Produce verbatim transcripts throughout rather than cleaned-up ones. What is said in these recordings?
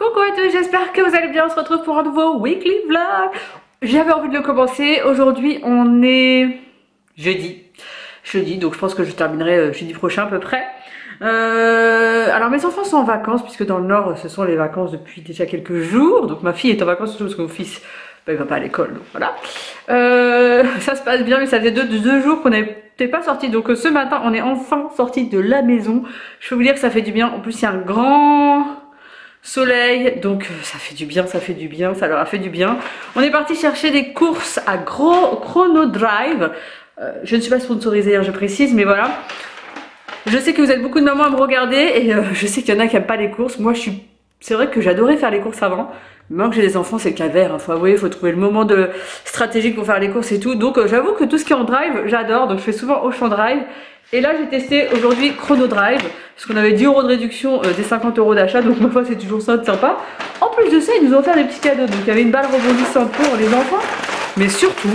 Coucou à tous, j'espère que vous allez bien, on se retrouve pour un nouveau weekly vlog. J'avais envie de le commencer, aujourd'hui on est jeudi, jeudi donc je pense que je terminerai jeudi prochain à peu près. Euh, alors mes enfants sont en vacances puisque dans le nord ce sont les vacances depuis déjà quelques jours, donc ma fille est en vacances surtout parce que mon fils bah, il va pas à l'école donc voilà. Euh, ça se passe bien mais ça faisait deux, deux jours qu'on n'était pas sorti donc ce matin on est enfin sorti de la maison. Je peux vous dire que ça fait du bien, en plus il y a un grand soleil donc ça fait du bien, ça fait du bien, ça leur a fait du bien. On est parti chercher des courses à gros Chrono Drive. Euh, je ne suis pas sponsorisée hein, je précise mais voilà. Je sais que vous êtes beaucoup de mamans à me regarder et euh, je sais qu'il y en a qui n'aiment pas les courses. Moi je suis, c'est vrai que j'adorais faire les courses avant. Maintenant que j'ai des enfants c'est le calvaire, hein. Faut avouer, il faut trouver le moment de stratégique pour faire les courses et tout. Donc euh, j'avoue que tout ce qui est en drive j'adore, donc je fais souvent Auchan Drive. Et là j'ai testé aujourd'hui Chrono Drive, parce qu'on avait dix euros de réduction euh, des cinquante euros d'achat, donc ma foi c'est toujours ça de sympa. En plus de ça ils nous ont offert des petits cadeaux, donc il y avait une balle rebondissante pour les enfants, mais surtout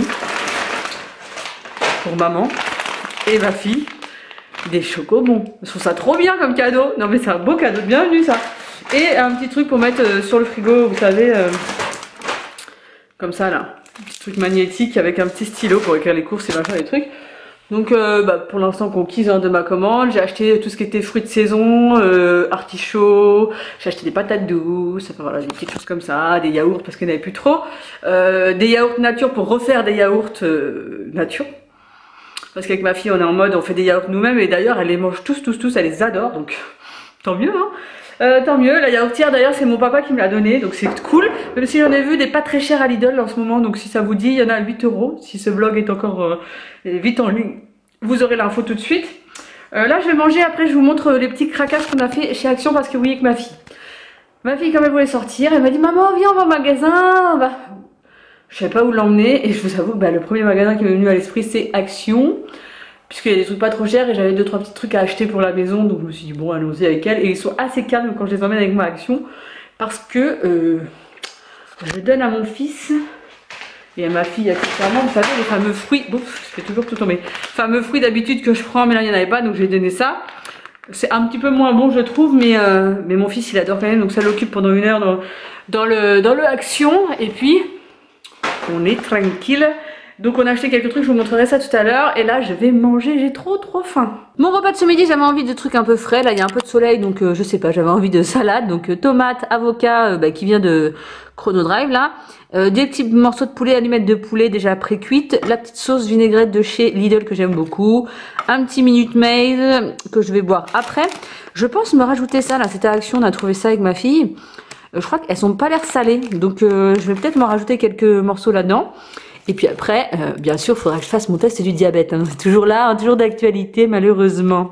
pour maman et ma fille, des chocobons. Je trouve ça trop bien comme cadeau, non mais c'est un beau cadeau de bienvenue ça. Et un petit truc pour mettre euh, sur le frigo, vous savez, euh, comme ça là, un petit truc magnétique avec un petit stylo pour écrire les courses et machin les trucs. Donc euh, bah, pour l'instant conquise hein, de ma commande, j'ai acheté tout ce qui était fruits de saison, euh, artichauts, j'ai acheté des patates douces, enfin voilà des petites choses comme ça, des yaourts parce qu'il n'y en avait plus trop, euh, des yaourts nature pour refaire des yaourts euh, nature. Parce qu'avec ma fille on est en mode on fait des yaourts nous-mêmes et d'ailleurs elle les mange tous tous tous, elle les adore donc tant mieux hein. Euh, tant mieux, la yaourtière d'ailleurs c'est mon papa qui me l'a donné donc c'est cool. Même si j'en ai vu des pas très chers à Lidl en ce moment, donc si ça vous dit il y en a à huit euros. Si ce vlog est encore euh, vite en ligne, vous aurez l'info tout de suite. euh, Là je vais manger, après je vous montre les petits craquages qu'on a fait chez Action parce que oui avec ma fille. Ma fille comme elle voulait sortir, elle m'a dit maman viens on va au magasin, on va... Je savais pas où l'emmener et je vous avoue que bah, le premier magasin qui m'est venu à l'esprit c'est Action. Puisqu'il y a des trucs pas trop chers et j'avais deux trois petits trucs à acheter pour la maison, donc je me suis dit bon allons-y avec elle. Et ils sont assez calmes quand je les emmène avec moi à Action parce que euh, je donne à mon fils et à ma fille accessoirement, vous savez les fameux fruits, bon je fais toujours tout tomber, fameux fruits d'habitude que je prends mais là il n'y en avait pas donc j'ai donné ça. C'est un petit peu moins bon je trouve mais, euh, mais mon fils il adore quand même donc ça l'occupe pendant une heure dans, dans, le, dans le Action et puis on est tranquille. Donc on a acheté quelques trucs, je vous montrerai ça tout à l'heure. Et là je vais manger, j'ai trop trop faim. Mon repas de ce midi, j'avais envie de trucs un peu frais. Là il y a un peu de soleil donc euh, je sais pas, j'avais envie de salade. Donc euh, tomate, avocat euh, bah, qui vient de Chrono Drive là. Euh, des petits morceaux de poulet, allumettes de poulet déjà pré-cuites. La petite sauce vinaigrette de chez Lidl que j'aime beaucoup. Un petit Minute Maid que je vais boire après. Je pense me rajouter ça là, c'était à Action, on a trouvé ça avec ma fille. Euh, je crois qu'elles sont pas l'air salées. Donc euh, je vais peut-être m'en rajouter quelques morceaux là-dedans. Et puis après, euh, bien sûr, il faudra que je fasse mon test du diabète. Hein. C'est toujours là, hein, toujours d'actualité, malheureusement.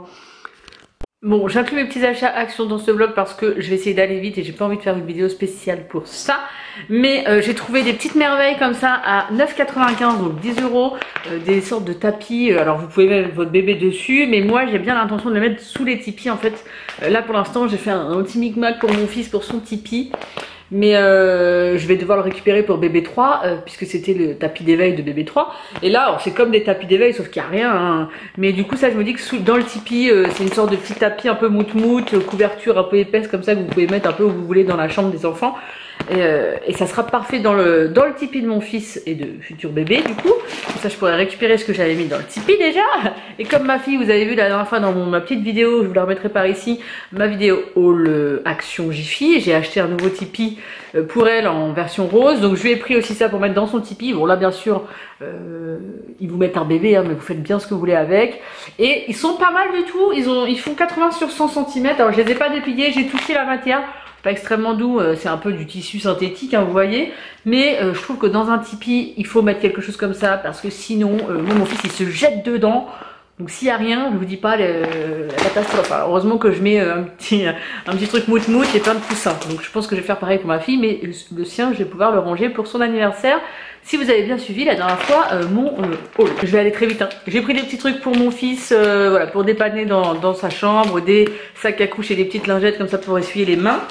Bon, j'inclus mes petits achats Action dans ce vlog parce que je vais essayer d'aller vite et j'ai pas envie de faire une vidéo spéciale pour ça. Mais euh, j'ai trouvé des petites merveilles comme ça à neuf quatre-vingt-quinze, donc dix euros. Euh, des sortes de tapis. Alors vous pouvez mettre votre bébé dessus, mais moi j'ai bien l'intention de le mettre sous les tipis en fait. Euh, là pour l'instant, j'ai fait un, un petit micmac pour mon fils pour son tipi. Mais euh, je vais devoir le récupérer pour bébé trois euh, puisque c'était le tapis d'éveil de bébé trois. Et là c'est comme des tapis d'éveil sauf qu'il n'y a rien hein. Mais du coup ça je me dis que sous, dans le tipi euh, c'est une sorte de petit tapis un peu mout-mout, couverture un peu épaisse comme ça que vous pouvez mettre un peu où vous voulez dans la chambre des enfants. Et, euh, et ça sera parfait dans le, dans le tipi de mon fils et de futur bébé du coup. Comme ça je pourrais récupérer ce que j'avais mis dans le tipi déjà. Et comme ma fille, vous avez vu la dernière fois dans mon, ma petite vidéo, je vous la remettrai par ici, ma vidéo haul Action Jiffy. J'ai acheté un nouveau tipi pour elle en version rose. Donc je lui ai pris aussi ça pour mettre dans son tipi. Bon là bien sûr, euh, ils vous mettent un bébé hein, mais vous faites bien ce que vous voulez avec. Et ils sont pas mal du tout, ils, ont, ils font quatre-vingts sur cent centimètres. Alors je les ai pas dépliés, j'ai touché la matière. Pas extrêmement doux, euh, c'est un peu du tissu synthétique, hein, vous voyez. Mais euh, je trouve que dans un tipi, il faut mettre quelque chose comme ça parce que sinon, euh, moi, mon fils il se jette dedans. Donc s'il n'y a rien, je vous dis pas le, la catastrophe. Alors, heureusement que je mets euh, un petit, un petit truc mout mout et plein de coussins. Donc je pense que je vais faire pareil pour ma fille, mais le, le sien, je vais pouvoir le ranger pour son anniversaire. Si vous avez bien suivi la dernière fois euh, mon euh, haul. Je vais aller très vite. Hein. J'ai pris des petits trucs pour mon fils, euh, voilà, pour dépanner dans, dans sa chambre, des sacs à couche et des petites lingettes comme ça pour essuyer les mains.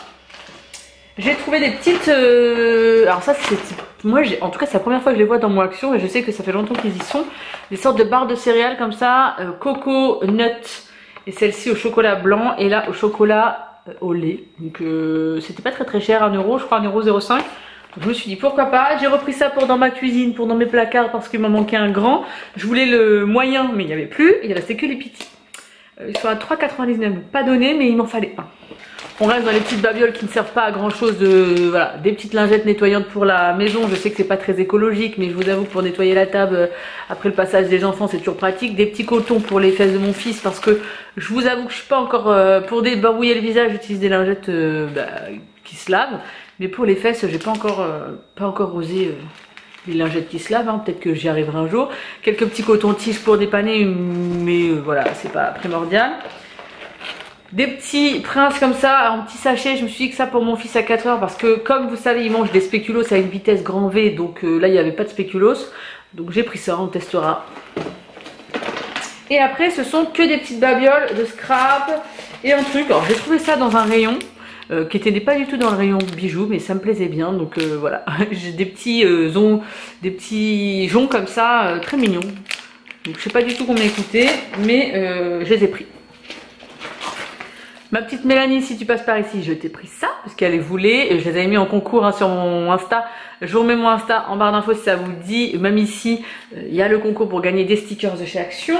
J'ai trouvé des petites... Euh... Alors ça c'est... Moi en tout cas c'est la première fois que je les vois dans mon Action et je sais que ça fait longtemps qu'ils y sont. Des sortes de barres de céréales comme ça, euh, coco, nut et celle-ci au chocolat blanc et là au chocolat euh, au lait. Donc euh, c'était pas très très cher, un euro, je crois un euro zéro cinq. Je me suis dit pourquoi pas. J'ai repris ça pour dans ma cuisine, pour dans mes placards parce qu'il m'en manquait un grand. Je voulais le moyen mais il n'y avait plus. Il restait que les petits. Euh, ils sont à trois quatre-vingt-dix-neuf, pas donné mais il m'en fallait un. On reste dans les petites babioles qui ne servent pas à grand chose de... Voilà, des petites lingettes nettoyantes pour la maison. Je sais que c'est pas très écologique mais je vous avoue que pour nettoyer la table euh, après le passage des enfants c'est toujours pratique. Des petits cotons pour les fesses de mon fils parce que je vous avoue que je suis pas encore... Euh, pour débarbouiller le visage j'utilise des lingettes euh, bah, qui se lavent. Mais pour les fesses, j'ai pas encore, euh, pas encore osé euh, les lingettes qui se lavent. Hein. Peut-être que j'y arriverai un jour. Quelques petits cotons-tiges pour dépanner, mais euh, voilà, c'est pas primordial. Des petits princes comme ça, en petit sachet. Je me suis dit que ça pour mon fils à quatre heures parce que, comme vous savez, il mange des spéculoos à une vitesse grand V. Donc euh, là, il n'y avait pas de spéculoos. Donc j'ai pris ça, on testera. Et après, ce sont que des petites babioles de scrap et un truc. Alors j'ai trouvé ça dans un rayon. Euh, qui était pas du tout dans le rayon bijoux mais ça me plaisait bien donc euh, voilà. J'ai des petits euh, zons, des petits joncs comme ça euh, très mignons, donc je sais pas du tout combien coûtait mais euh, je les ai pris. Ma petite Mélanie, si tu passes par ici, je t'ai pris ça parce qu'elle les voulait et je les avais mis en concours hein, sur mon Insta. Je vous remets mon Insta en barre d'infos si ça vous dit. Même ici il euh, y a le concours pour gagner des stickers de chez Action.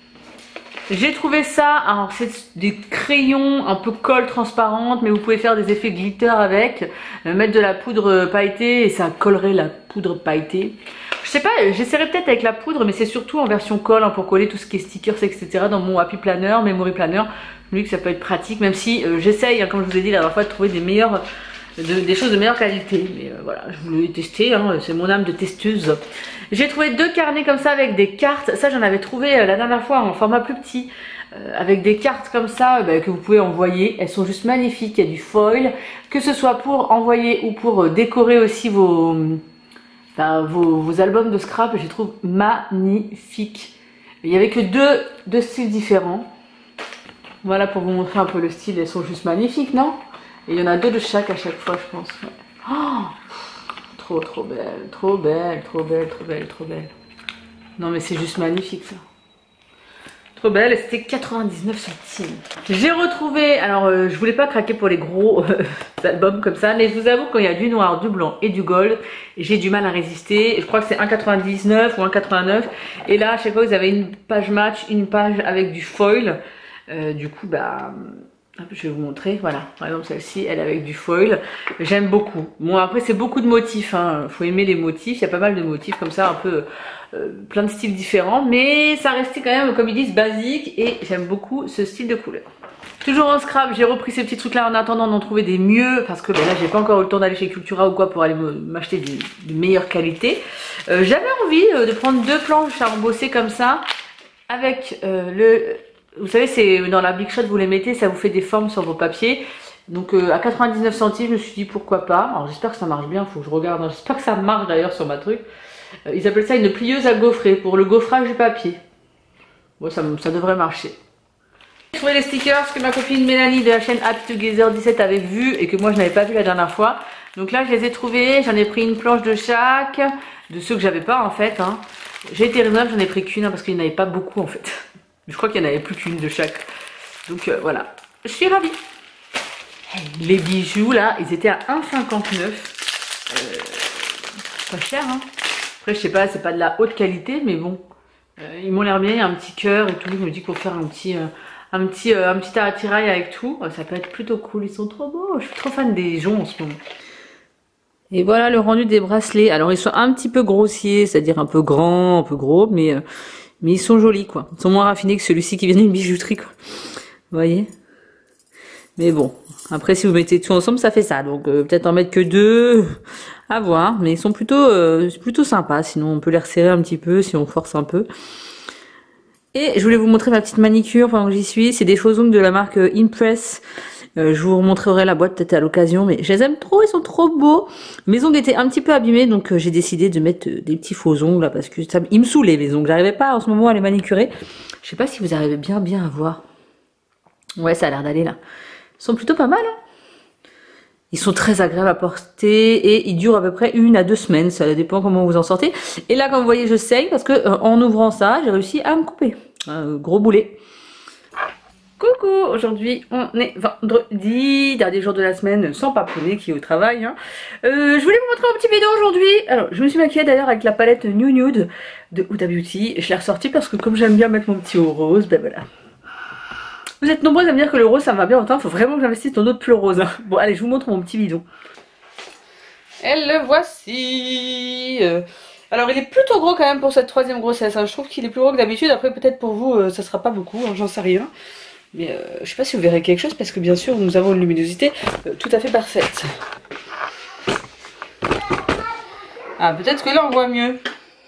J'ai trouvé ça, alors c'est des crayons un peu colle transparente, mais vous pouvez faire des effets glitter avec, euh, mettre de la poudre pailletée et ça collerait la poudre pailletée. Je sais pas, j'essaierai peut-être avec la poudre, mais c'est surtout en version colle hein, pour coller tout ce qui est stickers, et cetera dans mon Happy Planner, Memory Planner. Je me dis que ça peut être pratique, même si euh, j'essaye, hein, comme je vous ai dit la dernière fois, de trouver des meilleures, de, des choses de meilleure qualité. Mais euh, voilà, je voulais tester, hein, c'est mon âme de testeuse. J'ai trouvé deux carnets comme ça avec des cartes. Ça, j'en avais trouvé euh, la dernière fois en format plus petit. Euh, avec des cartes comme ça bah, que vous pouvez envoyer. Elles sont juste magnifiques. Il y a du foil. Que ce soit pour envoyer ou pour euh, décorer aussi vos, bah, vos, vos albums de scrap. Je les trouve magnifiques. Il n'y avait que deux, deux styles différents. Voilà pour vous montrer un peu le style. Elles sont juste magnifiques, non? Et il y en a deux de chaque à chaque fois, je pense. Ouais. Oh, trop trop belle, trop belle, trop belle, trop belle, trop belle. Non mais c'est juste magnifique ça. Trop belle, c'était quatre-vingt-dix-neuf centimes. J'ai retrouvé, alors euh, je voulais pas craquer pour les gros euh, albums comme ça, mais je vous avoue quand il y a du noir, du blanc et du gold, j'ai du mal à résister. Je crois que c'est un quatre-vingt-dix-neuf ou un quatre-vingt-neuf. Et là, à chaque fois, vous avez une page match, une page avec du foil. Euh, du coup, bah... je vais vous montrer, voilà, par exemple celle-ci, elle est avec du foil, j'aime beaucoup. Bon après c'est beaucoup de motifs, hein. Faut aimer les motifs, il y a pas mal de motifs comme ça, un peu euh, plein de styles différents, mais ça restait quand même, comme ils disent, basique et j'aime beaucoup ce style de couleur. Toujours en scrap, j'ai repris ces petits trucs là en attendant d'en trouver des mieux, parce que ben là j'ai pas encore eu le temps d'aller chez Cultura ou quoi pour aller m'acheter de meilleure qualité. Euh, J'avais envie euh, de prendre deux planches à embosser comme ça, avec euh, le... Vous savez, c'est dans la Big Shot, vous les mettez, ça vous fait des formes sur vos papiers. Donc euh, à quatre-vingt-dix-neuf centimes, je me suis dit pourquoi pas. Alors j'espère que ça marche bien, faut que je regarde. J'espère que ça marche d'ailleurs sur ma truc. Euh, ils appellent ça une plieuse à gaufrer pour le gaufrage du papier. Bon, ça, ça devrait marcher. J'ai trouvé les stickers que ma copine Mélanie de la chaîne Happy Together dix-sept avait vu et que moi je n'avais pas vu la dernière fois. Donc là, je les ai trouvés. J'en ai pris une planche de chaque, de ceux que j'avais pas en fait. Hein. J'ai été raisonnable, j'en ai pris qu'une hein, parce qu'il n'y en avait pas beaucoup en fait. Je crois qu'il n'y en avait plus qu'une de chaque. Donc euh, voilà. Je suis ravie. Les bijoux là, ils étaient à un cinquante-neuf. Euh, pas cher hein. Après je sais pas, c'est pas de la haute qualité, mais bon. Euh, ils m'ont l'air bien, il y a un petit cœur et tout. Je me dis qu'on va faire un petit, euh, un petit, euh, un petit attirail avec tout. Ça peut être plutôt cool, ils sont trop beaux. Je suis trop fan des joncs en ce moment. Et voilà le rendu des bracelets. Alors ils sont un petit peu grossiers, c'est-à-dire un peu grands, un peu gros, mais... Euh, Mais ils sont jolis quoi. Ils sont moins raffinés que celui-ci qui vient d'une bijouterie quoi. Vous voyez? Mais bon. Après si vous mettez tout ensemble ça fait ça. Donc euh, peut-être en mettre que deux. À voir. Mais ils sont plutôt, euh, plutôt sympas. Sinon on peut les resserrer un petit peu si on force un peu. Et je voulais vous montrer ma petite manicure pendant que j'y suis. C'est des faux ongles de la marque Impress. Euh, je vous remontrerai la boîte peut-être à l'occasion, mais je les aime trop, ils sont trop beaux. Mes ongles étaient un petit peu abîmés, donc euh, j'ai décidé de mettre euh, des petits faux ongles là, parce que ça, ils me saoulaient mes ongles. J'arrivais pas en ce moment à les manicurer. Je sais pas si vous arrivez bien bien à voir. Ouais, ça a l'air d'aller là. Ils sont plutôt pas mal. Hein, ils sont très agréables à porter et ils durent à peu près une à deux semaines. Ça dépend comment vous en sortez. Et là, comme vous voyez, je saigne parce que euh, en ouvrant ça, j'ai réussi à me couper. Un gros boulet. Coucou, aujourd'hui on est vendredi, dernier jour de la semaine sans papoter qui est au travail. Hein. Euh, je voulais vous montrer un petit vidéo aujourd'hui. Alors je me suis maquillée d'ailleurs avec la palette New Nude de Huda Beauty. Je l'ai ressortie parce que comme j'aime bien mettre mon petit haut rose, ben voilà. Vous êtes nombreux à me dire que le rose ça me va bien autant, il faut vraiment que j'investisse dans d'autres plus roses. Hein. Bon allez, je vous montre mon petit bidon. Et le voici. Euh, alors il est plutôt gros quand même pour cette troisième grossesse. Hein. Je trouve qu'il est plus gros que d'habitude. Après peut-être pour vous euh, ça sera pas beaucoup, hein, j'en sais rien. Mais euh, je sais pas si vous verrez quelque chose parce que bien sûr nous avons une luminosité euh, tout à fait parfaite. Ah peut-être que là on voit mieux.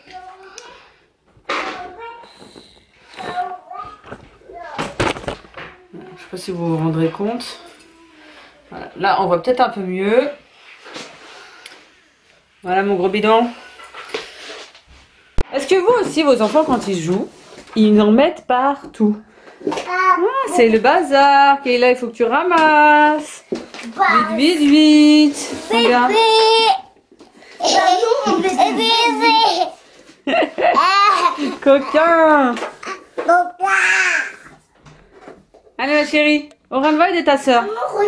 Je sais pas si vous vous rendrez compte. Voilà. Là on voit peut-être un peu mieux. Voilà mon gros bidon. Est-ce que vous aussi vos enfants quand ils jouent, ils en mettent partout? Ah, c'est le bazar. Kayla, il faut que tu ramasses. Vite, vite, vite. Regarde. Coquin. Allez ma chérie, Oran va aider ta soeur.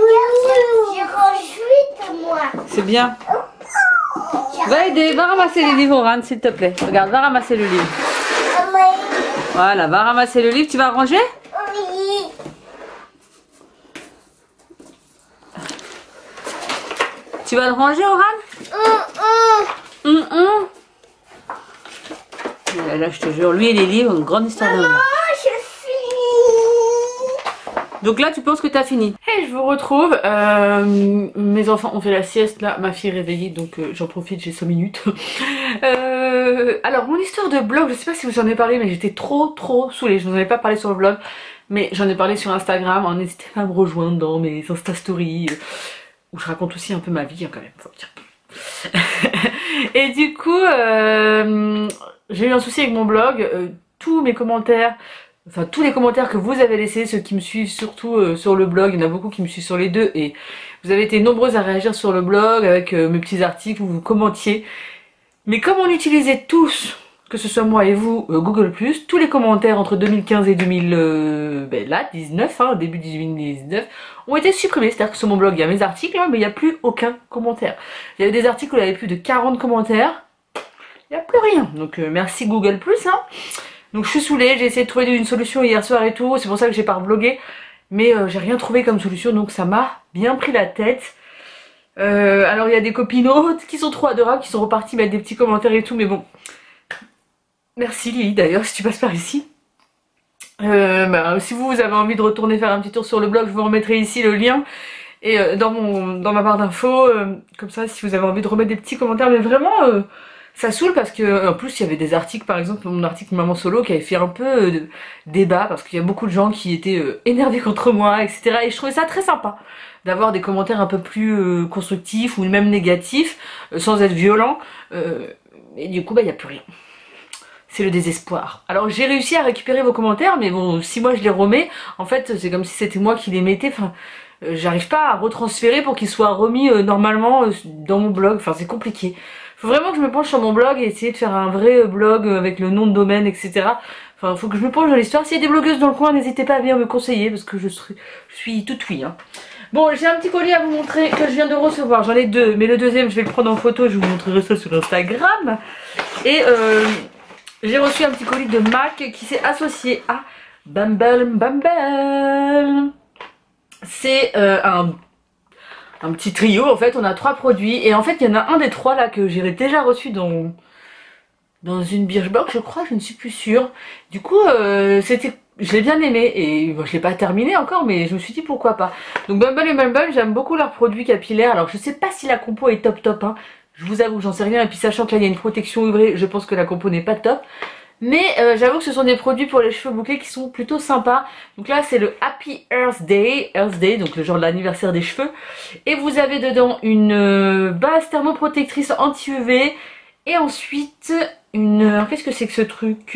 C'est bien. Va aider, va ramasser les livres Oran s'il te plaît. Regarde, va ramasser le livre. Voilà, va ramasser le livre. Tu vas ranger? Oui. Tu vas le ranger, Oran? mm, mm. mm, mm. Là, là, je te jure, lui et les livres, une grande histoire d'amour. Donc là, tu penses que tu as fini. Hey, je vous retrouve. Euh, mes enfants ont fait la sieste. Là, ma fille est réveillée, donc euh, j'en profite, j'ai cinq minutes. euh, alors, mon histoire de blog, je sais pas si vous en avez parlé, mais j'étais trop, trop saoulée. Je n'en avais pas parlé sur le blog, mais j'en ai parlé sur Instagram. Alors, n'hésitez pas à me rejoindre dans mes Insta Stories, euh, où je raconte aussi un peu ma vie, hein, quand même, faut dire. Et du coup, euh, j'ai eu un souci avec mon blog. Euh, tous mes commentaires... Enfin tous les commentaires que vous avez laissés, ceux qui me suivent surtout euh, sur le blog, il y en a beaucoup qui me suivent sur les deux et vous avez été nombreuses à réagir sur le blog avec euh, mes petits articles où vous commentiez. Mais comme on utilisait tous, que ce soit moi et vous, euh, Google plus, tous les commentaires entre deux mille quinze et deux mille euh, ben là, dix-neuf, hein, début deux mille dix-neuf, ont été supprimés. C'est-à-dire que sur mon blog il y a mes articles, hein, mais il n'y a plus aucun commentaire. Il y avait des articles où il y avait plus de quarante commentaires, il n'y a plus rien. Donc euh, merci Google plus, hein. Donc je suis saoulée, j'ai essayé de trouver une solution hier soir et tout, c'est pour ça que j'ai pas reblogué, mais euh, j'ai rien trouvé comme solution, donc ça m'a bien pris la tête. Euh, alors il y a des copinotes qui sont trop adorables, qui sont repartis mettre des petits commentaires et tout, mais bon. Merci Lily d'ailleurs, si tu passes par ici. Euh, bah, si vous, vous avez envie de retourner faire un petit tour sur le blog, je vous remettrai ici le lien. Et euh, dans, mon, dans ma barre d'infos, euh, comme ça si vous avez envie de remettre des petits commentaires, mais vraiment... Euh, ça saoule parce que en plus il y avait des articles, par exemple mon article Maman Solo qui avait fait un peu euh, de débat parce qu'il y a beaucoup de gens qui étaient euh, énervés contre moi, et cetera. Et je trouvais ça très sympa d'avoir des commentaires un peu plus euh, constructifs ou même négatifs euh, sans être violents. Euh, et du coup bah il n'y a plus rien. C'est le désespoir. Alors j'ai réussi à récupérer vos commentaires, mais bon si moi je les remets, en fait c'est comme si c'était moi qui les mettais. Enfin euh, j'arrive pas à retransférer pour qu'ils soient remis euh, normalement euh, dans mon blog. Enfin c'est compliqué. Faut vraiment que je me penche sur mon blog et essayer de faire un vrai blog avec le nom de domaine, et cetera. Enfin, faut que je me penche dans l'histoire. S'il y a des blogueuses dans le coin, n'hésitez pas à venir me conseiller parce que je suis, je suis toute oui. Hein. Bon, j'ai un petit colis à vous montrer que je viens de recevoir. J'en ai deux, mais le deuxième, je vais le prendre en photo. Je vous montrerai ça sur Instagram. Et euh, j'ai reçu un petit colis de Mac qui s'est associé à Bumble Bumble. C'est euh, un... un petit trio, en fait on a trois produits et en fait il y en a un des trois là que j'ai déjà reçu dans dans une Birchbox je crois, je ne suis plus sûre. Du coup euh, c'était, je l'ai bien aimé et bon, je l'ai pas terminé encore mais je me suis dit pourquoi pas. Donc Bumble et Bumble, j'aime beaucoup leurs produits capillaires. Alors je sais pas si la compo est top top hein. Je vous avoue j'en sais rien et puis sachant que là il y a une protection U V, je pense que la compo n'est pas top. Mais euh, j'avoue que ce sont des produits pour les cheveux bouclés qui sont plutôt sympas. Donc là c'est le Happy Earth Day, Earth Day, donc le genre de l'anniversaire des cheveux. Et vous avez dedans une euh, base thermoprotectrice anti-U V. Et ensuite une... Euh, qu'est-ce que c'est que ce truc?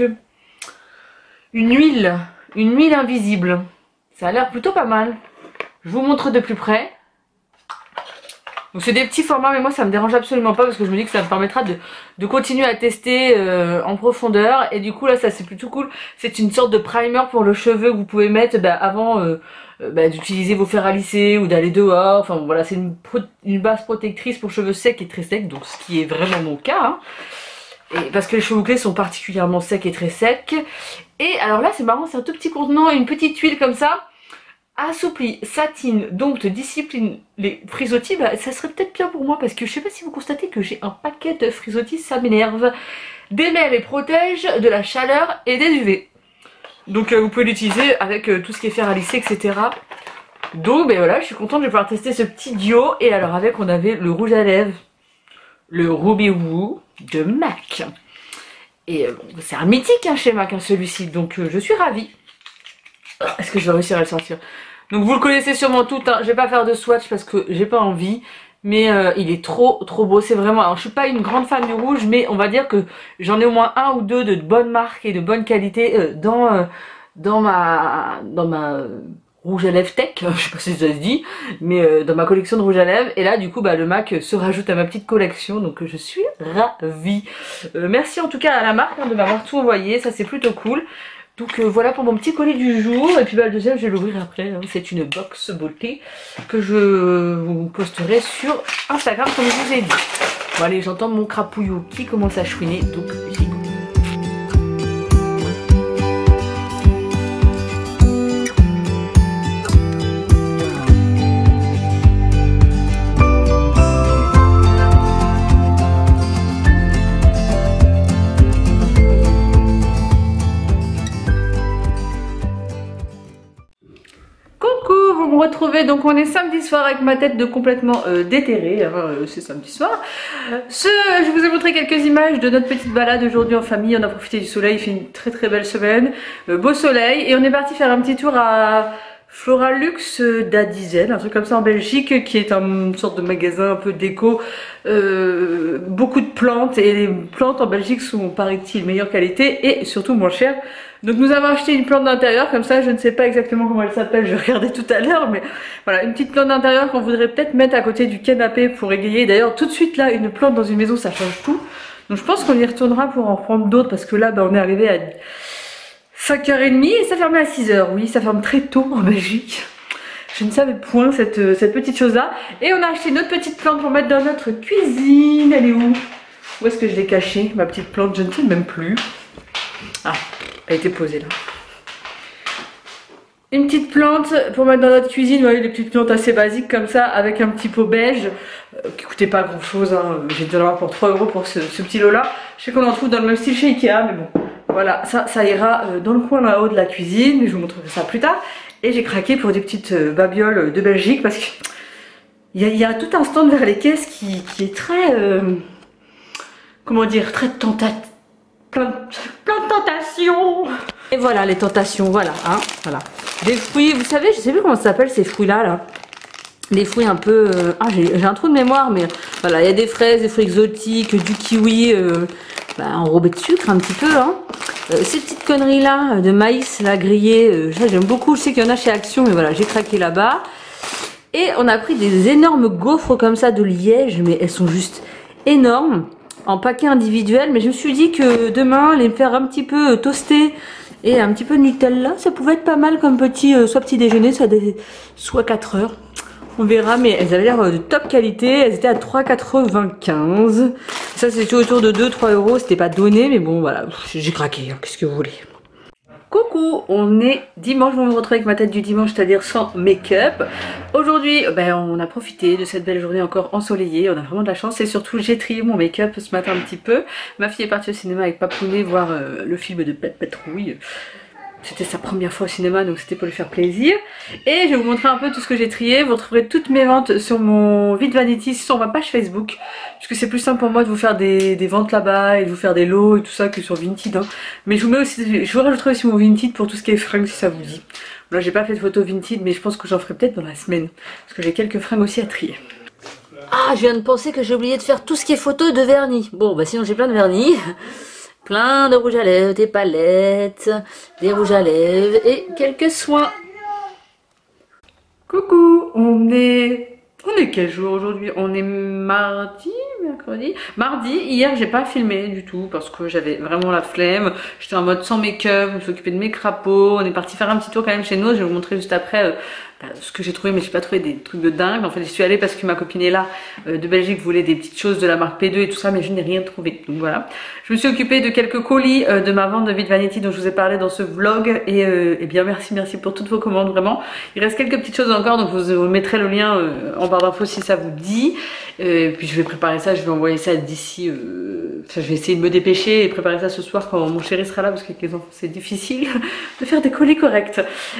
Une huile, une huile invisible. Ça a l'air plutôt pas mal. Je vous montre de plus près. Donc c'est des petits formats, mais moi ça me dérange absolument pas parce que je me dis que ça me permettra de, de continuer à tester euh, en profondeur. Et du coup là ça c'est plutôt cool. C'est une sorte de primer pour le cheveu que vous pouvez mettre bah, avant euh, bah, d'utiliser vos fers à lisser ou d'aller dehors. Enfin voilà, c'est une, une base protectrice pour cheveux secs et très secs, donc ce qui est vraiment mon cas. Hein. Et parce que les cheveux bouclés sont particulièrement secs et très secs. Et alors là c'est marrant, c'est un tout petit contenant, une petite huile comme ça. Assouplit, satine, dompte, discipline les frisottis, bah, ça serait peut-être bien pour moi parce que je sais pas si vous constatez que j'ai un paquet de frisottis, ça m'énerve. Démêle et protège de la chaleur et des U V. Donc euh, vous pouvez l'utiliser avec euh, tout ce qui est fer à lisser, et cetera. Donc ben voilà, je suis contente de pouvoir tester ce petit duo. Et alors avec on avait le rouge à lèvres, le Ruby Woo de MAC. Et euh, c'est un mythique hein, chez MAC hein, celui-ci, donc euh, je suis ravie. Est-ce que je vais réussir à le sortir? Donc vous le connaissez sûrement tout, hein. Je vais pas faire de swatch parce que j'ai pas envie. Mais euh, il est trop trop beau, c'est vraiment... Alors je suis pas une grande fan du rouge, mais on va dire que j'en ai au moins un ou deux de bonnes marques et de bonne qualité euh, dans, euh, dans ma... dans ma... rouge à lèvres tech, je sais pas si ça se dit, mais euh, dans ma collection de rouge à lèvres. Et là du coup bah, le MAC se rajoute à ma petite collection, donc je suis ravie. Euh, merci en tout cas à la marque hein, de m'avoir tout envoyé, ça c'est plutôt cool. Donc euh, voilà pour mon petit colis du jour. Et puis bah, le deuxième je vais l'ouvrir après, hein. C'est une box beauté que je vous posterai sur Instagram comme je vous ai dit. Bon allez, j'entends mon crapouillot qui commence à chouiner, donc j'y go. Retrouver, donc on est samedi soir avec ma tête de complètement euh, déterrée, hein, euh, c'est samedi soir. Ce, je vous ai montré quelques images de notre petite balade aujourd'hui en famille, on a profité du soleil, il fait une très très belle semaine, euh, beau soleil, et on est parti faire un petit tour à Floralux d'Adizel, un truc comme ça en Belgique, qui est une sorte de magasin un peu déco, euh, beaucoup de plantes, et les plantes en Belgique sont, paraît-il, meilleure qualité et surtout moins chères. Donc nous avons acheté une plante d'intérieur, comme ça je ne sais pas exactement comment elle s'appelle, je regardais tout à l'heure, mais voilà, une petite plante d'intérieur qu'on voudrait peut-être mettre à côté du canapé pour égayer. D'ailleurs tout de suite là, une plante dans une maison ça change tout. Donc je pense qu'on y retournera pour en prendre d'autres, parce que là bah, on est arrivé à cinq heures trente et ça fermait à six heures, oui ça ferme très tôt en Belgique. Je ne savais point cette, cette petite chose là. Et on a acheté une autre petite plante pour mettre dans notre cuisine, elle est où? Où est-ce que je l'ai cachée, ma petite plante? Je ne sais même plus. Ah, elle était posée là. Une petite plante pour mettre dans notre cuisine, vous voyez, des petites plantes assez basiques comme ça, avec un petit pot beige, euh, qui coûtait pas grand chose, hein. J'ai dû en avoir pour trois euros pour ce, ce petit lot là. Je sais qu'on en trouve dans le même style chez Ikea, mais bon, voilà, ça, ça ira euh, dans le coin là-haut de la cuisine, je vous montrerai ça plus tard. Et j'ai craqué pour des petites euh, babioles de Belgique, parce qu'il y, y a tout un stand vers les caisses qui, qui est très, euh, comment dire, très tentatif. Plein, plein de tentations. Et voilà les tentations, voilà, hein, voilà. Des fruits, vous savez, je sais plus comment ça s'appelle ces fruits-là, là. Les fruits un peu... Euh, ah, j'ai un trou de mémoire, mais voilà, il y a des fraises, des fruits exotiques, du kiwi, euh, bah, enrobé de sucre un petit peu, hein. Euh, ces petites conneries-là, de maïs, là, grillé, euh, ça j'aime beaucoup, je sais qu'il y en a chez Action, mais voilà, j'ai craqué là-bas. Et on a pris des énormes gaufres comme ça de Liège, mais elles sont juste énormes. En paquet individuel, mais je me suis dit que demain les faire un petit peu toaster et un petit peu de Nutella, ça pouvait être pas mal comme petit, euh, soit petit déjeuner, soit, des, soit quatre heures. On verra, mais elles avaient l'air de top qualité, elles étaient à trois quatre-vingt-quinze. Ça c'était autour de deux trois euros, c'était pas donné, mais bon voilà, j'ai craqué, hein, qu'est-ce que vous voulez. Coucou, on est dimanche, on me retrouve avec ma tête du dimanche, c'est-à-dire sans make-up. Aujourd'hui, ben, on a profité de cette belle journée encore ensoleillée, on a vraiment de la chance et surtout j'ai trié mon make-up ce matin un petit peu. Ma fille est partie au cinéma avec Papounet voir euh, le film de Pet Patrouille. C'était sa première fois au cinéma, donc c'était pour lui faire plaisir. Et je vais vous montrer un peu tout ce que j'ai trié. Vous retrouverez toutes mes ventes sur mon Vide Vanity, sur ma page Facebook. Parce que c'est plus simple pour moi de vous faire des, des ventes là-bas et de vous faire des lots et tout ça que sur Vinted. Hein. Mais je vous mets aussi, je vous rajouterai aussi mon Vinted pour tout ce qui est fringues si ça vous dit. Là j'ai pas fait de photo Vinted, mais je pense que j'en ferai peut-être dans la semaine. Parce que j'ai quelques fringues aussi à trier. Ah, je viens de penser que j'ai oublié de faire tout ce qui est photo de vernis. Bon, bah sinon j'ai plein de vernis. Plein de rouge à lèvres, des palettes, des rouges à lèvres et quelques soins. Coucou, on est On est quel jour aujourd'hui? On est mardi, mercredi. Mardi, hier j'ai pas filmé du tout parce que j'avais vraiment la flemme. J'étais en mode sans make-up, je me suis occupée de mes crapauds. On est parti faire un petit tour quand même chez nous. Je vais vous montrer juste après euh, bah, ce que j'ai trouvé, mais j'ai pas trouvé des trucs de dingue. En fait, j'y suis allée parce que ma copine est là euh, de Belgique voulait des petites choses de la marque P deux et tout ça, mais je n'ai rien trouvé. Donc voilà. Je me suis occupée de quelques colis euh, de ma vente de Vide Vanity dont je vous ai parlé dans ce vlog. Et, euh, et bien merci, merci pour toutes vos commandes, vraiment. Il reste quelques petites choses encore, donc je vous mettrai le lien euh, en barre d'infos si ça vous dit. Euh, et puis je vais préparer ça, je vais envoyer ça d'ici. Euh... Enfin, je vais essayer de me dépêcher et préparer ça ce soir quand mon chéri sera là parce qu'avec les enfants c'est difficile de faire des colis corrects.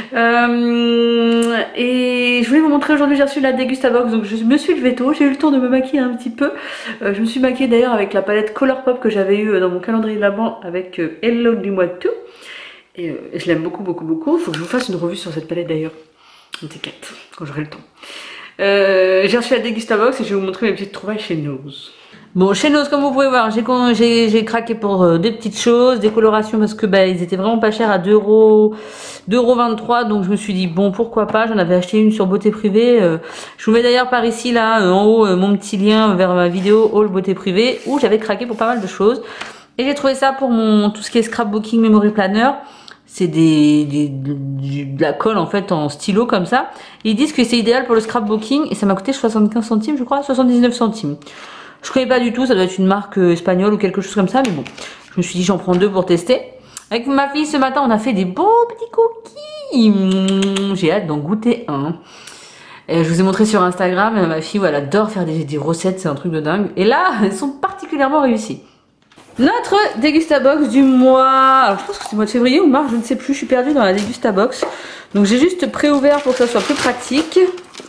Euh... Et je voulais vous montrer aujourd'hui, j'ai reçu la Degustabox, donc je me suis levée tôt, j'ai eu le temps de me maquiller un petit peu. Euh, je me suis maquillée d'ailleurs avec la palette Colourpop que j'avais eu dans mon calendrier de l'avant avec euh, Hello du mois de tout. Et, euh, et je l'aime beaucoup, beaucoup, beaucoup. Il faut que je vous fasse une revue sur cette palette d'ailleurs. On t'inquiète, quand j'aurai le temps. Euh, j'ai reçu la Degustabox et je vais vous montrer mes petites trouvailles chez Nose. Bon, chez Nose, comme vous pouvez voir, j'ai craqué pour euh, des petites choses, des colorations parce que bah, ils étaient vraiment pas chers à deux euros vingt-trois, donc je me suis dit bon pourquoi pas. J'en avais acheté une sur Beauté Privée. Euh, je vous mets d'ailleurs par ici là euh, en haut euh, mon petit lien vers ma vidéo Haul Beauté Privée où j'avais craqué pour pas mal de choses. Et j'ai trouvé ça pour mon tout ce qui est scrapbooking memory planner. C'est des, des de la colle en fait en stylo comme ça. Et ils disent que c'est idéal pour le scrapbooking et ça m'a coûté soixante-quinze centimes je crois, soixante-dix-neuf centimes. Je connais pas du tout, ça doit être une marque espagnole ou quelque chose comme ça, mais bon. Je me suis dit j'en prends deux pour tester. Avec ma fille ce matin on a fait des beaux petits cookies. Mmh, j'ai hâte d'en goûter un. Et je vous ai montré sur Instagram, ma fille elle adore faire des, des recettes, c'est un truc de dingue. Et là elles sont particulièrement réussies. Notre Degustabox du mois, alors je pense que c'est le mois de février ou mars, je ne sais plus, je suis perdue dans la Degustabox. Donc j'ai juste pré-ouvert pour que ça soit plus pratique.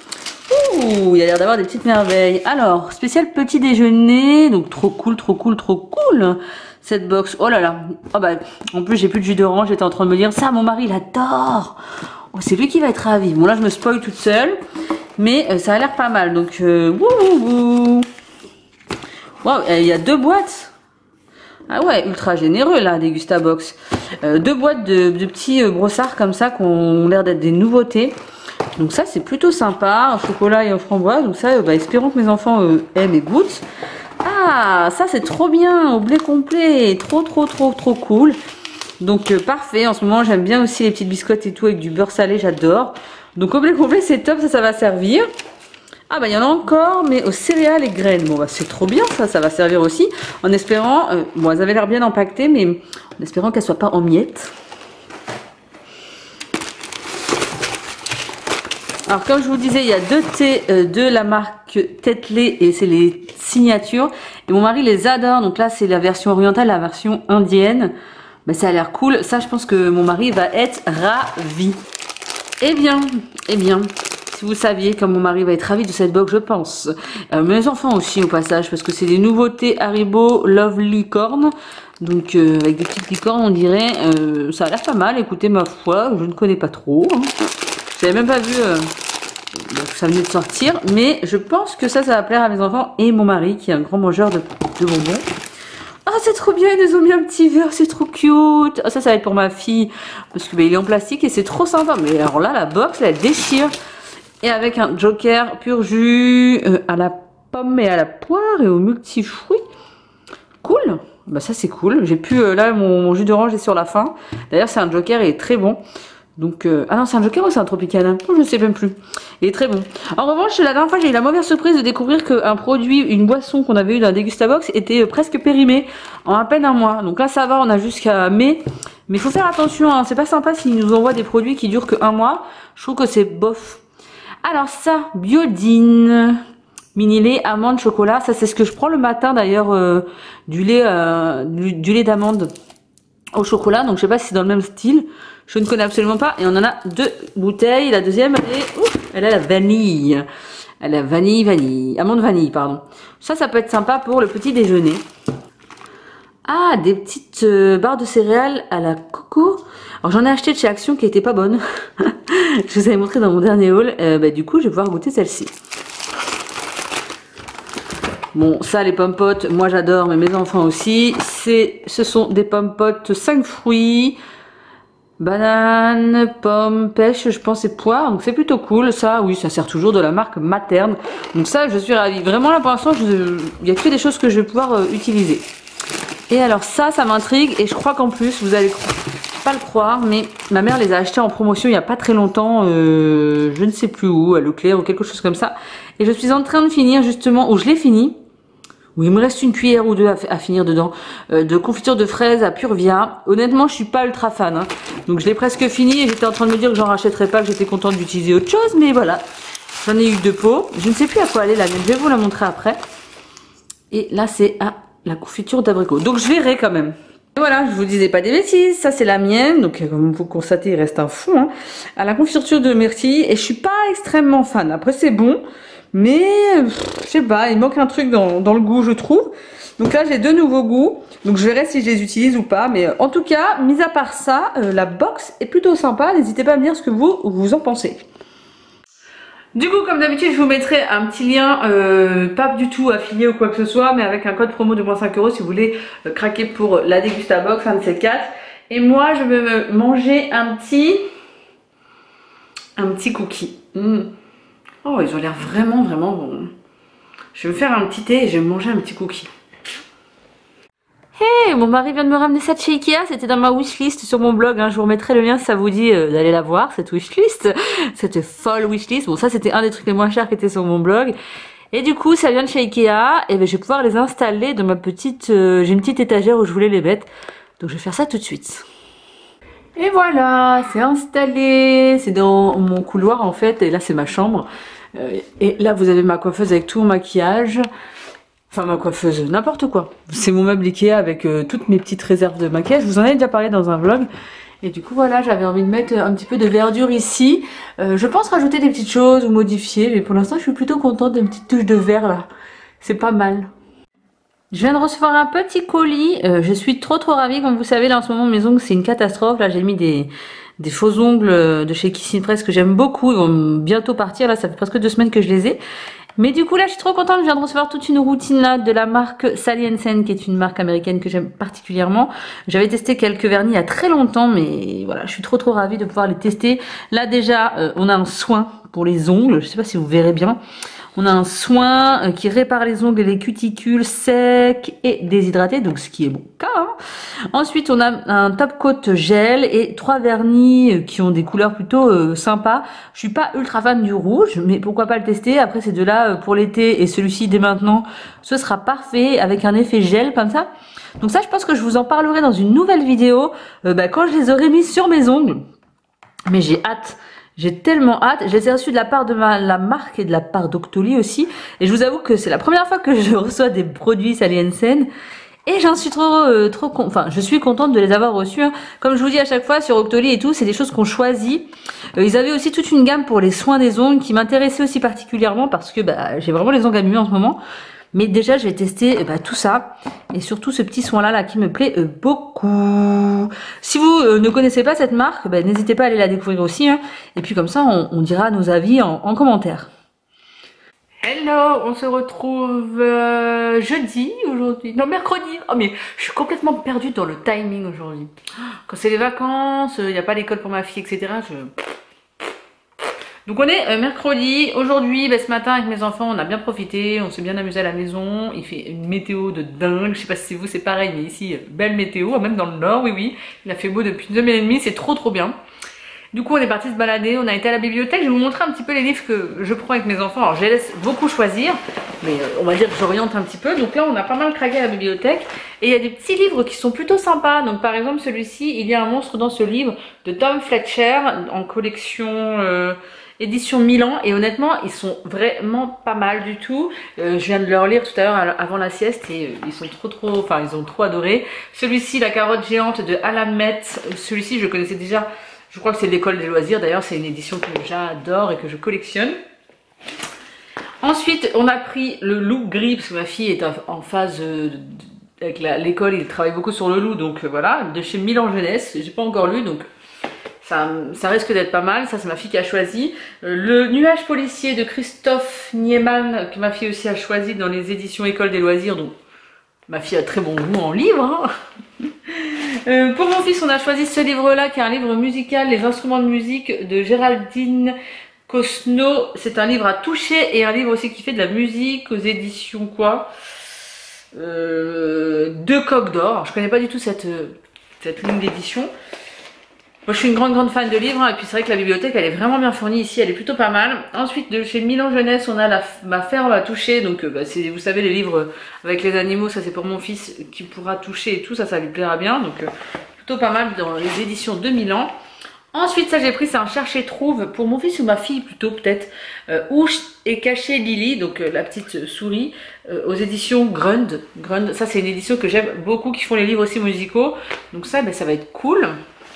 Ouh, il y a l'air d'avoir des petites merveilles. Alors, spécial petit déjeuner, donc trop cool, trop cool, trop cool cette box. Oh là là, oh bah, en plus j'ai plus de jus d'orange, j'étais en train de me dire, ça mon mari il adore. Oh, c'est lui qui va être ravi. Bon là je me spoil toute seule, mais euh, ça a l'air pas mal. Donc, euh, wouh, wouh. Wow, il y a deux boîtes. Ah ouais, ultra généreux là, Degustabox. Euh, deux boîtes de, de petits euh, brossards comme ça qui ont l'air d'être des nouveautés. Donc ça c'est plutôt sympa, un chocolat et un framboise. Donc ça, euh, bah, espérons que mes enfants euh, aiment et goûtent. Ah, ça c'est trop bien, au blé complet, trop trop trop trop cool. Donc euh, parfait, en ce moment j'aime bien aussi les petites biscottes et tout avec du beurre salé, j'adore. Donc au blé complet c'est top, ça ça va servir. Ah bah il y en a encore, mais aux céréales et graines. Bon bah c'est trop bien ça, ça va servir aussi. En espérant, euh, bon elles avaient l'air bien empaquetées, mais en espérant qu'elles soient pas en miettes. Alors comme je vous disais, il y a deux thés euh, de la marque Tetley et c'est les signatures. Et mon mari les adore, donc là c'est la version orientale, la version indienne. Bah ça a l'air cool, ça je pense que mon mari va être ravi. Eh bien, eh bien... Si vous saviez comme mon mari va être ravi de cette box, je pense. Euh, mes enfants aussi au passage, parce que c'est des nouveautés Haribo Love Licorne. Donc euh, avec des petites licornes on dirait. Euh, ça a l'air pas mal, écoutez ma foi, je ne connais pas trop. Hein. J'avais même pas vu euh, que ça venait de sortir. Mais je pense que ça, ça va plaire à mes enfants et mon mari qui est un grand mangeur de, de bonbons. Ah oh, c'est trop bien, ils ont mis un petit verre, c'est trop cute. Oh, ça, ça va être pour ma fille, parce que bah, il est en plastique et c'est trop sympa. Mais alors là, la box, là, elle déchire. Et avec un joker pur jus euh, à la pomme et à la poire et au multifruits. Cool. Bah ça c'est cool. J'ai pu euh, là mon, mon jus d'orange est sur la fin. D'ailleurs c'est un joker et il est très bon. Donc euh, ah non c'est un joker ou c'est un tropicana? Oh, je ne sais même plus. Il est très bon. En revanche la dernière fois j'ai eu la mauvaise surprise de découvrir qu'un produit, une boisson qu'on avait eu dans la Degustabox était euh, presque périmée en à peine un mois. Donc là ça va, on a jusqu'à mai. Mais il faut faire attention. Hein. C'est pas sympa s'ils nous envoient des produits qui durent que un mois. Je trouve que c'est bof. Alors ça, Biodine, mini lait, amande, chocolat. Ça c'est ce que je prends le matin d'ailleurs, euh, du lait, euh, du, du lait d'amande au chocolat. Donc je sais pas si c'est dans le même style. Je ne connais absolument pas. Et on en a deux bouteilles. La deuxième, elle est, ouf, elle a la vanille. Elle a vanille, vanille, amande vanille, pardon. Ça, ça peut être sympa pour le petit déjeuner. Ah, des petites euh, barres de céréales à la coco. Alors j'en ai acheté de chez Action qui était pas bonne. Je vous avais montré dans mon dernier haul. Euh, bah, du coup, je vais pouvoir goûter celle-ci. Bon, ça, les pommes potes, moi j'adore, mais mes enfants aussi. C'est, ce sont des pommes potes cinq fruits. Banane, pomme, pêche, je pense, et poire. Donc c'est plutôt cool. Ça, oui, ça sert toujours de la marque Materne. Donc ça, je suis ravie. Vraiment, là, pour l'instant, il n'y a que des choses que je vais pouvoir euh, utiliser. Et alors ça, ça m'intrigue. Et je crois qu'en plus, vous allez pas le croire, mais ma mère les a achetés en promotion il n'y a pas très longtemps. Euh, je ne sais plus où, à Leclerc ou quelque chose comme ça. Et je suis en train de finir justement, où je l'ai fini. Où il me reste une cuillère ou deux à, à finir dedans, euh, de confiture de fraises à Purvia. Honnêtement, je suis pas ultra fan, hein. Donc je l'ai presque fini et j'étais en train de me dire que j'en rachèterais pas, que j'étais contente d'utiliser autre chose, mais voilà. J'en ai eu deux pots. Je ne sais plus à quoi aller là, mais je vais vous la montrer après. Et là, c'est à la confiture d'abricot. Donc je verrai quand même. Et voilà, je vous disais pas des bêtises, ça c'est la mienne. Donc comme vous constatez, il reste un fond, hein, à la confiture de myrtille. Et je suis pas extrêmement fan. Après, c'est bon. Mais, je sais pas, il manque un truc dans, dans le goût, je trouve. Donc là, j'ai deux nouveaux goûts. Donc je verrai si je les utilise ou pas. Mais en tout cas, mis à part ça, euh, la box est plutôt sympa. N'hésitez pas à me dire ce que vous, vous en pensez. Du coup, comme d'habitude, je vous mettrai un petit lien, euh, pas du tout affilié ou quoi que ce soit, mais avec un code promo de moins cinq euros si vous voulez euh, craquer pour la Dégustabox, un de ces quatre. Et moi, je vais me manger un petit... Un petit cookie. Mmh. Oh, ils ont l'air vraiment, vraiment bons. Je vais me faire un petit thé et je vais me manger un petit cookie. Hey, mon mari vient de me ramener ça de chez Ikea. C'était dans ma wishlist sur mon blog. Hein. Je vous remettrai le lien si ça vous dit euh, d'aller la voir, cette wishlist. Cette folle wishlist. Bon, ça, c'était un des trucs les moins chers qui était sur mon blog. Et du coup, ça vient de chez Ikea. Et ben, je vais pouvoir les installer dans ma petite... Euh, j'ai une petite étagère où je voulais les mettre. Donc, je vais faire ça tout de suite. Et voilà, c'est installé. C'est dans mon couloir, en fait. Et là, c'est ma chambre. Et là vous avez ma coiffeuse avec tout mon maquillage. Enfin ma coiffeuse, n'importe quoi. C'est mon meuble Ikea avec euh, toutes mes petites réserves de maquillage. Je vous en ai déjà parlé dans un vlog. Et du coup voilà, j'avais envie de mettre un petit peu de verdure ici. euh, Je pense rajouter des petites choses ou modifier. Mais pour l'instant je suis plutôt contente d'une petite touche de vert là. C'est pas mal. Je viens de recevoir un petit colis. euh, Je suis trop trop ravie. Comme vous savez là en ce moment mes ongles c'est une catastrophe. Là j'ai mis des... des faux ongles de chez Kissing Press que j'aime beaucoup. Ils vont bientôt partir. Là, ça fait presque deux semaines que je les ai. Mais du coup, là, je suis trop contente. Je viens de recevoir toute une routine là de la marque Sally and Sen, qui est une marque américaine que j'aime particulièrement. J'avais testé quelques vernis il y a très longtemps, mais voilà, je suis trop trop ravie de pouvoir les tester. Là, déjà, euh, on a un soin pour les ongles. Je sais pas si vous verrez bien. On a un soin qui répare les ongles et les cuticules secs et déshydratés, donc ce qui est mon cas. Hein. Ensuite, on a un top coat gel et trois vernis qui ont des couleurs plutôt euh, sympas. Je suis pas ultra fan du rouge, mais pourquoi pas le tester. Après, ces deux-là pour l'été et celui-ci dès maintenant, ce sera parfait avec un effet gel comme ça. Donc ça, je pense que je vous en parlerai dans une nouvelle vidéo euh, bah, quand je les aurai mis sur mes ongles. Mais j'ai hâte. J'ai tellement hâte. Je les ai reçus de la part de ma, la marque et de la part d'Octoly aussi. Et je vous avoue que c'est la première fois que je reçois des produits Sally and Sen. Et j'en suis trop, euh, trop con... Enfin, je suis contente de les avoir reçus. Hein. Comme je vous dis à chaque fois sur Octoly et tout, c'est des choses qu'on choisit. Euh, ils avaient aussi toute une gamme pour les soins des ongles qui m'intéressait aussi particulièrement parce que bah, j'ai vraiment les ongles abîmés en ce moment. Mais déjà, je vais tester bah, tout ça. Et surtout ce petit soin-là là, qui me plaît euh, beaucoup. Si vous euh, ne connaissez pas cette marque, bah, n'hésitez pas à aller la découvrir aussi. Hein. Et puis comme ça, on, on dira nos avis en, en commentaire. Hello, on se retrouve euh, jeudi aujourd'hui. Non, mercredi. Oh mais je suis complètement perdue dans le timing aujourd'hui. Quand c'est les vacances, il n'y a pas l'école pour ma fille, et cetera. Je... Donc on est euh, mercredi, aujourd'hui, bah, ce matin avec mes enfants on a bien profité, on s'est bien amusé à la maison, il fait une météo de dingue, je sais pas si vous c'est pareil mais ici belle météo, même dans le nord, oui oui, il a fait beau depuis une semaine et demie, c'est trop trop bien. Du coup on est parti se balader, on a été à la bibliothèque, je vais vous montrer un petit peu les livres que je prends avec mes enfants, alors je les laisse beaucoup choisir, mais euh, on va dire que j'oriente un petit peu, donc là on a pas mal craqué à la bibliothèque, et il y a des petits livres qui sont plutôt sympas, donc par exemple celui-ci, il y a un monstre dans ce livre de Tom Fletcher, en collection... Euh, édition Milan et honnêtement ils sont vraiment pas mal du tout. euh, je viens de leur lire tout à l'heure avant la sieste et euh, ils sont trop trop, enfin ils ont trop adoré. Celui-ci, La carotte géante de Alan Metz, celui-ci je connaissais déjà, je crois que c'est l'école des loisirs, d'ailleurs c'est une édition que j'adore et que je collectionne. Ensuite on a pris le loup gris parce que ma fille est en phase euh, avec l'école, il travaille beaucoup sur le loup, donc euh, voilà, de chez Milan Jeunesse, j'ai pas encore lu donc Ça, ça risque d'être pas mal, ça c'est ma fille qui a choisi. Le nuage policier de Christophe Niemann, que ma fille aussi a choisi dans les éditions École des loisirs, donc ma fille a très bon goût en livres. Hein. Euh, pour mon fils, on a choisi ce livre-là, qui est un livre musical, Les instruments de musique de Géraldine Cosno. C'est un livre à toucher et un livre aussi qui fait de la musique aux éditions quoi euh, de Coq d'Or. Je connais pas du tout cette, cette ligne d'édition. Moi je suis une grande grande fan de livres hein, et puis c'est vrai que la bibliothèque elle est vraiment bien fournie ici, elle est plutôt pas mal. Ensuite de chez Milan Jeunesse on a la, ma ferme à toucher, donc euh, bah, c'est, vous savez les livres avec les animaux, ça c'est pour mon fils qui pourra toucher et tout, ça ça lui plaira bien, donc euh, plutôt pas mal dans les éditions de Milan. Ensuite ça j'ai pris, c'est un cherche et trouve pour mon fils ou ma fille plutôt peut-être, euh, Où est cachée Lily, donc euh, la petite souris, euh, aux éditions Grund. Grund, ça c'est une édition que j'aime beaucoup, qui font les livres aussi musicaux, donc ça ben, ça va être cool.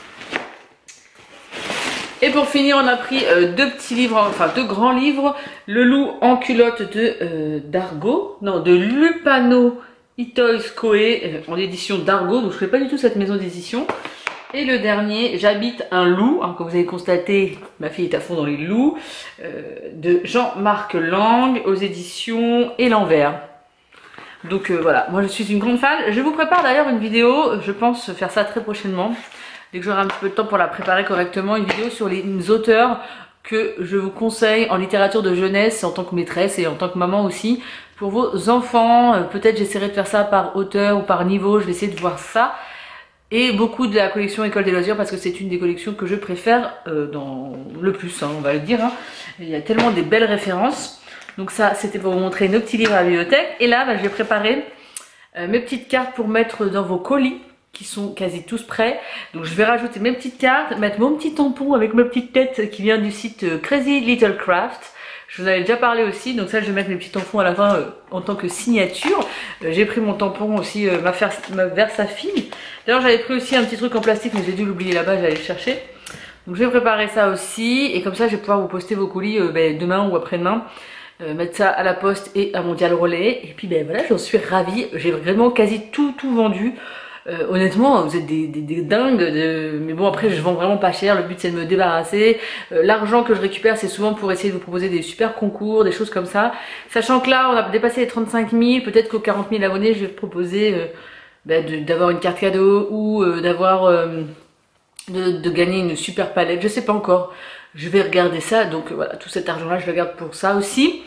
Et pour finir, on a pris euh, deux petits livres, enfin deux grands livres. Le loup en culotte de euh, Dargaud, non, de Lupano Itoiskoé, euh, en édition Dargaud. Donc je ne fais pas du tout cette maison d'édition. Et le dernier, J'habite un loup, hein, comme vous avez constaté, ma fille est à fond dans les loups, euh, de Jean-Marc Lang, aux éditions Et l'Envers. Donc euh, voilà, moi je suis une grande fan. Je vous prépare d'ailleurs une vidéo, je pense faire ça très prochainement. Dès que j'aurai un petit peu de temps pour la préparer correctement, une vidéo sur les auteurs que je vous conseille en littérature de jeunesse en tant que maîtresse et en tant que maman aussi pour vos enfants. Euh, peut-être j'essaierai de faire ça par auteur ou par niveau, je vais essayer de voir ça. Et beaucoup de la collection École des loisirs parce que c'est une des collections que je préfère euh, dans le plus, hein, on va le dire. Hein. Il y a tellement des belles références. Donc ça c'était pour vous montrer nos petits livres à la bibliothèque. Et là bah, je vais préparer euh, mes petites cartes pour mettre dans vos colis, qui sont quasi tous prêts. Donc je vais rajouter mes petites cartes, mettre mon petit tampon avec ma petite tête qui vient du site Crazy Little Craft. Je vous en avais déjà parlé aussi, donc ça je vais mettre mes petits tampons à la fin euh, en tant que signature. Euh, j'ai pris mon tampon aussi, euh, ma, ma Versafilm. D'ailleurs j'avais pris aussi un petit truc en plastique mais j'ai dû l'oublier là-bas, j'allais le chercher. Donc je vais préparer ça aussi et comme ça je vais pouvoir vous poster vos colis euh, ben, demain ou après-demain. Euh, mettre ça à la poste et à Mondial Relais. Et puis ben voilà, j'en suis ravie. J'ai vraiment quasi tout tout vendu. Euh, honnêtement vous êtes des, des, des dingues de... mais bon après je vends vraiment pas cher, le but c'est de me débarrasser. euh, l'argent que je récupère c'est souvent pour essayer de vous proposer des super concours, des choses comme ça, sachant que là on a dépassé les trente-cinq mille, peut-être qu'aux quarante mille abonnés je vais proposer euh, bah, d'avoir une carte cadeau ou euh, d'avoir euh, de, de gagner une super palette, je sais pas encore, je vais regarder ça. Donc euh, voilà, tout cet argent là je le garde pour ça aussi.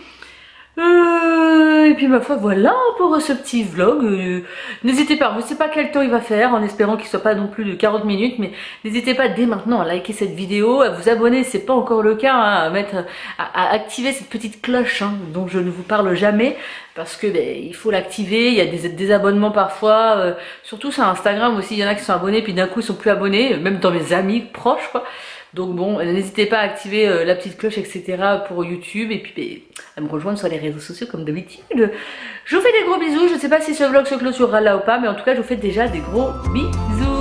Euh, et puis ma foi voilà pour ce petit vlog. euh, n'hésitez pas, je ne sais pas quel temps il va faire en espérant qu'il soit pas non plus de quarante minutes, mais n'hésitez pas dès maintenant à liker cette vidéo, à vous abonner si c'est pas encore le cas, hein, à mettre à, à activer cette petite cloche hein, dont je ne vous parle jamais parce que ben, il faut l'activer. Il y a des, des abonnements parfois, euh, surtout sur Instagram aussi, il y en a qui sont abonnés puis d'un coup ils sont plus abonnés, même dans mes amis proches quoi. Donc bon, n'hésitez pas à activer euh, la petite cloche, et cetera pour YouTube. Et puis bah, à me rejoindre sur les réseaux sociaux comme d'habitude. Je vous fais des gros bisous. Je ne sais pas si ce vlog se clôturera là ou pas, mais en tout cas, je vous fais déjà des gros bisous.